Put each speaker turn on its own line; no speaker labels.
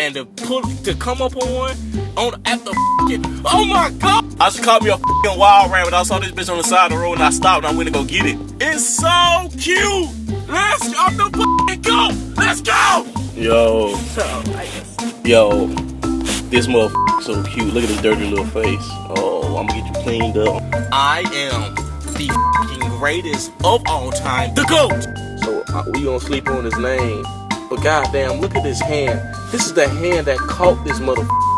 and to come up on at the fucking, oh my god! I just called me a fucking wild ram, but I saw this bitch on the side of the road and I stopped and I went to go get it. It's so cute. Let's fucking go. Let's go. Yo. Yo. This motherfucker so cute. Look at his dirty little face. Oh, I'm gonna get you cleaned up. I am the fucking greatest of all time, the GOAT. So we gonna sleep on his name. But goddamn, look at this hand. This is the hand that caught this motherfucker.